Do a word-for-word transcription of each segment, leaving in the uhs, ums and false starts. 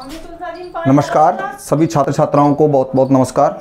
नमस्कार सभी छात्र छात्राओं को बहुत बहुत नमस्कार।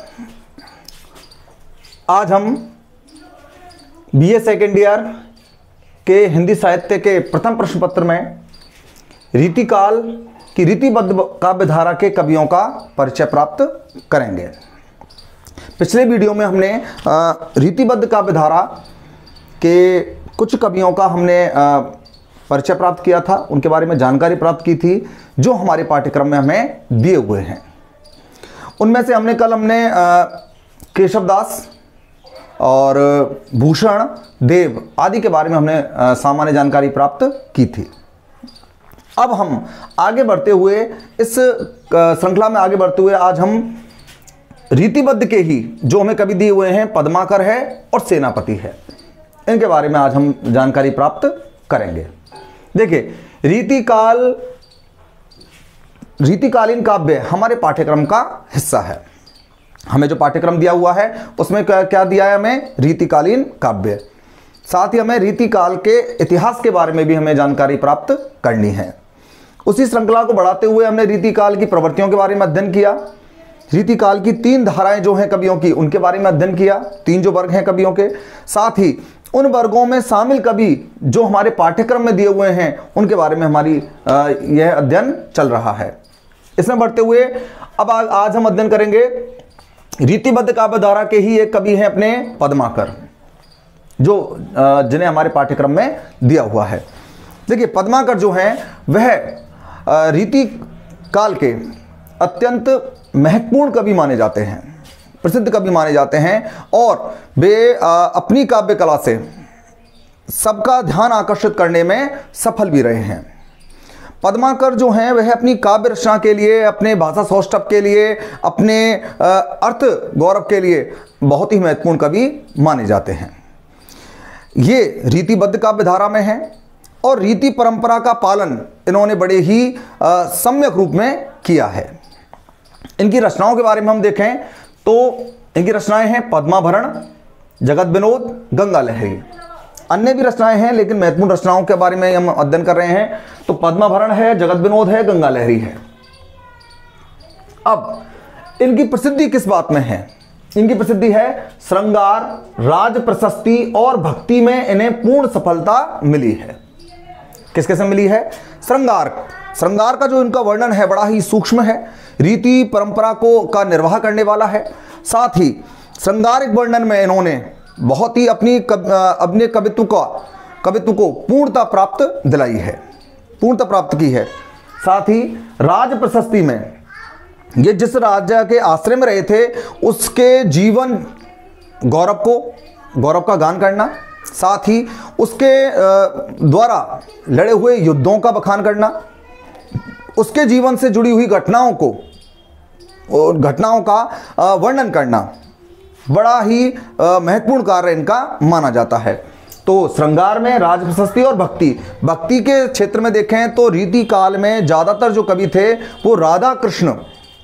आज हम बीए सेकेंड ईयर के हिंदी साहित्य के प्रथम प्रश्न पत्र में रीतिकाल की रीतिबद्ध काव्यधारा के कवियों का परिचय प्राप्त करेंगे। पिछले वीडियो में हमने रीतिबद्ध काव्यधारा के कुछ कवियों का हमने परिचय प्राप्त किया था, उनके बारे में जानकारी प्राप्त की थी जो हमारे पाठ्यक्रम में हमें दिए हुए हैं। उनमें से हमने कल हमने केशवदास और भूषण देव आदि के बारे में हमने सामान्य जानकारी प्राप्त की थी। अब हम आगे बढ़ते हुए इस श्रृंखला में आगे बढ़ते हुए आज हम रीतिबद्ध के ही जो हमें कवि दिए हुए हैं पद्माकर है और सेनापति है, इनके बारे में आज हम जानकारी प्राप्त करेंगे। देखिए, रीतिकाल रीतिकालीन काव्य हमारे पाठ्यक्रम का हिस्सा है। हमें जो पाठ्यक्रम दिया हुआ है उसमें क्या क्या दिया है, हमें रीतिकालीन काव्य, साथ ही हमें रीतिकाल के इतिहास के बारे में भी हमें जानकारी प्राप्त करनी है। उसी श्रृंखला को बढ़ाते हुए हमने रीतिकाल की प्रवृत्तियों के बारे में अध्ययन किया। रीतिकाल की तीन धाराएं जो हैं कवियों की, उनके बारे में अध्ययन किया। तीन जो वर्ग हैं कवियों के, साथ ही उन वर्गों में शामिल कवि जो हमारे पाठ्यक्रम में दिए हुए हैं उनके बारे में हमारी यह अध्ययन चल रहा है। इसमें बढ़ते हुए अब आ, आज हम अध्ययन करेंगे रीतिबद्ध काव्यधारा के ही एक कवि हैं अपने पद्माकर, जो जिन्हें हमारे पाठ्यक्रम में दिया हुआ है। देखिए, पद्माकर जो हैं वह रीति काल के अत्यंत महत्वपूर्ण कवि माने जाते हैं, प्रसिद्ध कवि माने जाते हैं और वे अपनी काव्य कला से सबका ध्यान आकर्षित करने में सफल भी रहे हैं। पद्माकर जो हैं वह अपनी काव्य रचना के लिए, अपने भाषा सौष्ठव के लिए, अपने अर्थ गौरव के लिए बहुत ही महत्वपूर्ण कवि माने जाते हैं। ये रीतिबद्ध काव्यधारा में हैं और रीति परंपरा का पालन इन्होंने बड़े ही सम्यक रूप में किया है। इनकी रचनाओं के बारे में हम देखें तो इनकी रचनाएं हैं पद्माभरण, जगत विनोद, गंगा लहरी। अन्य भी रचनाएं हैं लेकिन महत्वपूर्ण रचनाओं के बारे में हम अध्ययन कर रहे हैं तो पद्माभरण है, जगत विनोद है, गंगा लहरी है। अब इनकी प्रसिद्धि किस बात में है? इनकी प्रसिद्धि है श्रृंगार, राज प्रशस्ति और भक्ति में इन्हें पूर्ण सफलता मिली है। किस किस में मिली है? श्रृंगार श्रृंगार का जो इनका वर्णन है बड़ा ही सूक्ष्म है, रीति परंपरा को का निर्वाह करने वाला है। साथ ही श्रृंगारिक वर्णन में इन्होंने बहुत ही अपनी कब, अपने कवित्व का कवित्व को पूर्णता प्राप्त दिलाई है, पूर्णता प्राप्त की है। साथ ही राज प्रशस्ति में ये जिस राजा के आश्रय में रहे थे उसके जीवन गौरव को गौरव का गान करना, साथ ही उसके द्वारा लड़े हुए युद्धों का बखान करना, उसके जीवन से जुड़ी हुई घटनाओं को और घटनाओं का वर्णन करना बड़ा ही महत्वपूर्ण कार्य इनका माना जाता है। तो श्रृंगार में राज प्रशस्ति और भक्ति भक्ति के क्षेत्र में देखें तो रीति काल में ज़्यादातर जो कवि थे वो राधा कृष्ण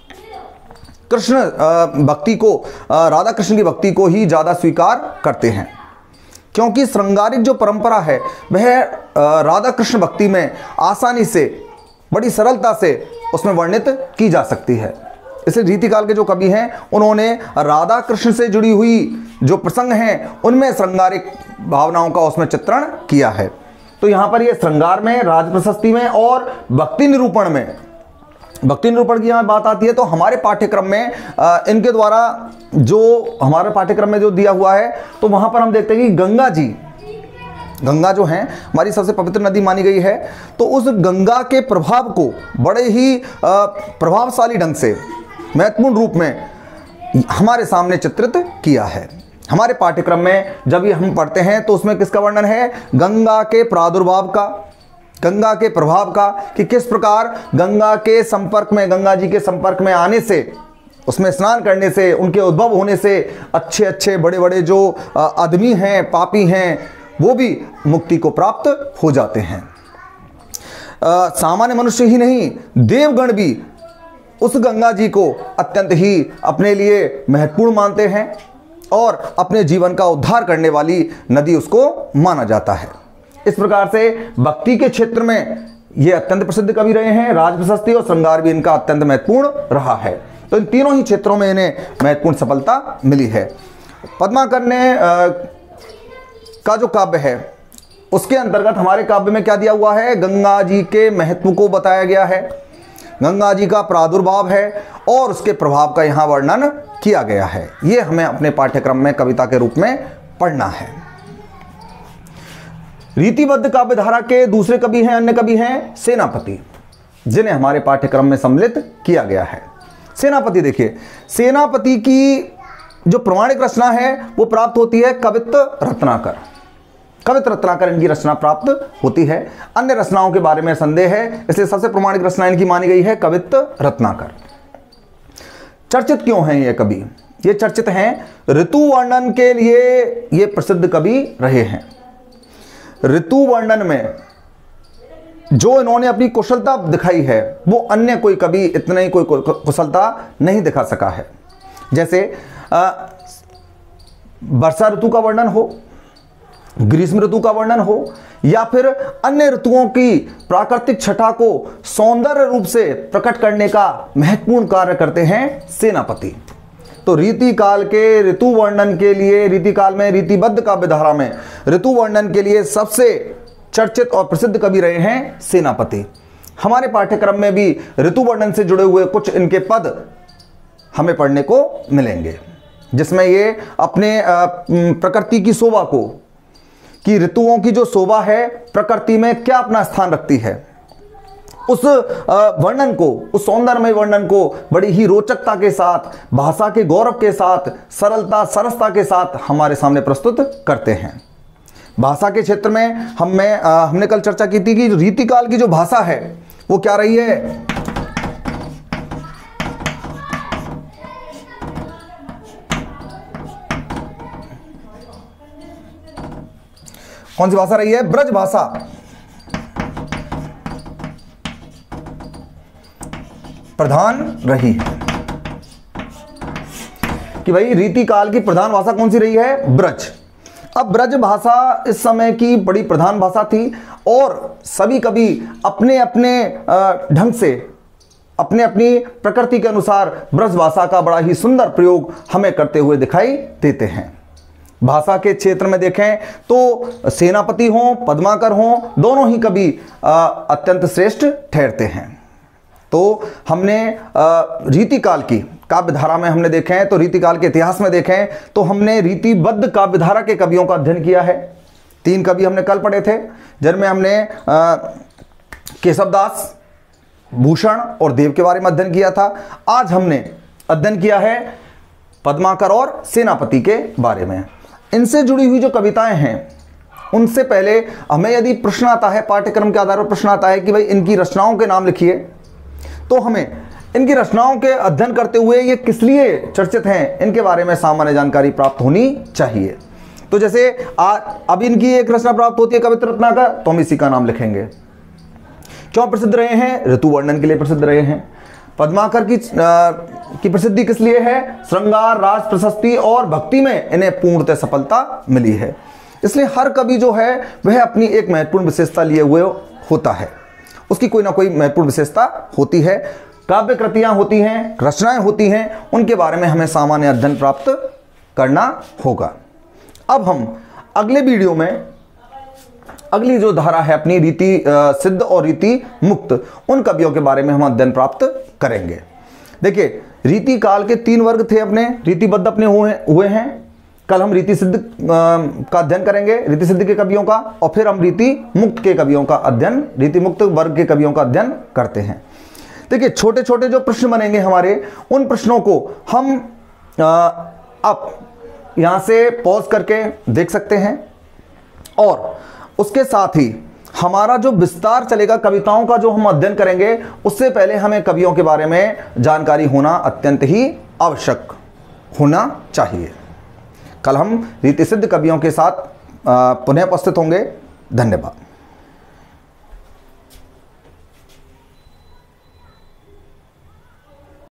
कृष्ण भक्ति को राधा कृष्ण की भक्ति को ही ज़्यादा स्वीकार करते हैं, क्योंकि श्रृंगारिक जो परंपरा है वह राधा कृष्ण भक्ति में आसानी से, बड़ी सरलता से उसमें वर्णित की जा सकती है। इसलिए रीतिकाल के जो कवि हैं उन्होंने राधा कृष्ण से जुड़ी हुई जो प्रसंग हैं उनमें श्रृंगारिक भावनाओं का उसमें चित्रण किया है। तो यहाँ पर ये श्रृंगार में, राज प्रशस्ति में और भक्ति निरूपण में, भक्ति निरूपण की यहाँ बात आती है तो हमारे पाठ्यक्रम में इनके द्वारा जो हमारे पाठ्यक्रम में जो दिया हुआ है तो वहाँ पर हम देखते हैं कि गंगा जी गंगा जो है हमारी सबसे पवित्र नदी मानी गई है, तो उस गंगा के प्रभाव को बड़े ही प्रभावशाली ढंग से, महत्वपूर्ण रूप में हमारे सामने चित्रित किया है। हमारे पाठ्यक्रम में जब ये हम पढ़ते हैं तो उसमें किसका वर्णन है? गंगा के प्रादुर्भाव का, गंगा के प्रभाव का, कि किस प्रकार गंगा के संपर्क में, गंगा जी के संपर्क में आने से, उसमें स्नान करने से, उनके उद्भव होने से अच्छे अच्छे बड़े बड़े जो आदमी हैं, पापी हैं, वो भी मुक्ति को प्राप्त हो जाते हैं। सामान्य मनुष्य ही नहीं, देवगण भी उस गंगा जी को अत्यंत ही अपने लिए महत्वपूर्ण मानते हैं और अपने जीवन का उद्धार करने वाली नदी उसको माना जाता है। इस प्रकार से भक्ति के क्षेत्र में ये अत्यंत प्रसिद्ध कवि रहे हैं। राज प्रशस्ति और श्रृंगार भी इनका अत्यंत महत्वपूर्ण रहा है। तो इन तीनों ही क्षेत्रों में इन्हें महत्वपूर्ण सफलता मिली है। पद्माकर ने आ, का जो काव्य है उसके अंतर्गत हमारे काव्य में क्या दिया हुआ है, गंगा जी के महत्व को बताया गया है, गंगा जी का प्रादुर्भाव है और उसके प्रभाव का यहाँ वर्णन किया गया है। ये हमें अपने पाठ्यक्रम में कविता के रूप में पढ़ना है। रीतिबद्ध काव्य धारा के दूसरे कवि हैं, अन्य कवि हैं सेनापति, जिन्हें हमारे पाठ्यक्रम में सम्मिलित किया गया है। सेनापति देखिए, सेनापति की जो प्रमाणिक रचना है वो प्राप्त होती है कवित्त रत्नाकर। कवित्त रत्नाकर इनकी रचना प्राप्त होती है। अन्य रचनाओं के बारे में संदेह है, इसलिए सबसे प्रमाणिक रचना इनकी मानी गई है कवित्त रत्नाकर। चर्चित क्यों हैं ये कवि? ये चर्चित हैं ऋतु वर्णन के लिए, ये प्रसिद्ध कवि रहे हैं। ऋतु वर्णन में जो इन्होंने अपनी कुशलता दिखाई है वो अन्य कोई कवि इतने ही कोई कुशलता नहीं दिखा सका है। जैसे वर्षा ऋतु का वर्णन हो, ग्रीष्म ऋतु का वर्णन हो, या फिर अन्य ऋतुओं की प्राकृतिक छटा को सौंदर्य रूप से प्रकट करने का महत्वपूर्ण कार्य करते हैं सेनापति। तो रीति काल के ऋतु वर्णन के लिए, रीति काल में रीतिबद्ध काव्य धारा में ऋतु वर्णन के लिए सबसे चर्चित और प्रसिद्ध कवि रहे हैं सेनापति। हमारे पाठ्यक्रम में भी ऋतु वर्णन से जुड़े हुए कुछ इनके पद हमें पढ़ने को मिलेंगे, जिसमें ये अपने प्रकृति की शोभा को, कि ऋतुओं की जो शोभा है प्रकृति में क्या अपना स्थान रखती है, उस वर्णन को, उस सौंदर्यमय वर्णन को बड़ी ही रोचकता के साथ, भाषा के गौरव के साथ, सरलता सरसता के साथ हमारे सामने प्रस्तुत करते हैं। भाषा के क्षेत्र में हम में हमने कल चर्चा की थी कि रीतिकाल की जो भाषा है वो क्या रही है, कौन सी भाषा रही है? ब्रज भाषा। प्रधान रही है कि भाई रीतिकाल की प्रधान भाषा कौन सी रही है? ब्रज। अब ब्रज भाषा इस समय की बड़ी प्रधान भाषा थी और सभी कवि अपने अपने ढंग से, अपने अपनी प्रकृति के अनुसार ब्रज भाषा का बड़ा ही सुंदर प्रयोग हमें करते हुए दिखाई देते हैं। भाषा के क्षेत्र में देखें तो सेनापति हों, पद्माकर हों, दोनों ही कवि अत्यंत श्रेष्ठ ठहरते हैं। तो हमने रीतिकाल की काव्य धारा में हमने देखे हैं, तो रीतिकाल के इतिहास में देखें तो हमने रीतिबद्ध काव्य धारा के कवियों का अध्ययन किया है। तीन कवि हमने कल पढ़े थे, जिनमें हमने केशवदास, भूषण और देव के बारे में अध्ययन किया था। आज हमने अध्ययन किया है पद्माकर और सेनापति के बारे में। इनसे जुड़ी हुई जो कविताएं हैं उनसे पहले हमें यदि प्रश्न आता है, पाठ्यक्रम के आधार पर प्रश्न आता है कि भाई इनकी रचनाओं के नाम लिखिए, तो हमें इनकी रचनाओं के अध्ययन करते हुए ये किस लिए चर्चित हैं इनके बारे में सामान्य जानकारी प्राप्त होनी चाहिए। तो जैसे आज अब इनकी एक रचना प्राप्त होती है कवित्त रत्नाकर, तो हम इसी का नाम लिखेंगे। क्यों प्रसिद्ध रहे हैं? ऋतु वर्णन के लिए प्रसिद्ध रहे हैं। पद्माकर की आ, की प्रसिद्धि किस लिए है? श्रृंगार, राज प्रशस्ति और भक्ति में इन्हें पूर्णतः सफलता मिली है। इसलिए हर कवि जो है वह अपनी एक महत्वपूर्ण विशेषता लिए हुए होता है, उसकी कोई ना कोई महत्वपूर्ण विशेषता होती है। काव्य कृतियां होती हैं, रचनाएं होती हैं, उनके बारे में हमें सामान्य अध्ययन प्राप्त करना होगा। अब हम अगले वीडियो में अगली जो धारा है अपनी रीति सिद्ध और रीति मुक्त, उन कवियों के बारे में हम अध्ययन प्राप्त करेंगे। देखिए रीति काल के तीन वर्ग थे अपने, रीतिबद्ध अपने हुए हुए हैं। कल हम रीति सिद्ध का अध्ययन करेंगे, रीति सिद्ध के कवियों का, और फिर हम रीति मुक्त के कवियों का अध्ययन, रीति मुक्त वर्ग के कवियों का अध्ययन करते हैं। देखिए छोटे छोटे जो प्रश्न बनेंगे हमारे, उन प्रश्नों को हम अब यहाँ से पॉज करके देख सकते हैं, और उसके साथ ही हमारा जो विस्तार चलेगा कविताओं का जो हम अध्ययन करेंगे, उससे पहले हमें कवियों के बारे में जानकारी होना अत्यंत ही आवश्यक होना चाहिए। कल हम रीति सिद्ध कवियों के साथ पुनः उपस्थित होंगे। धन्यवाद।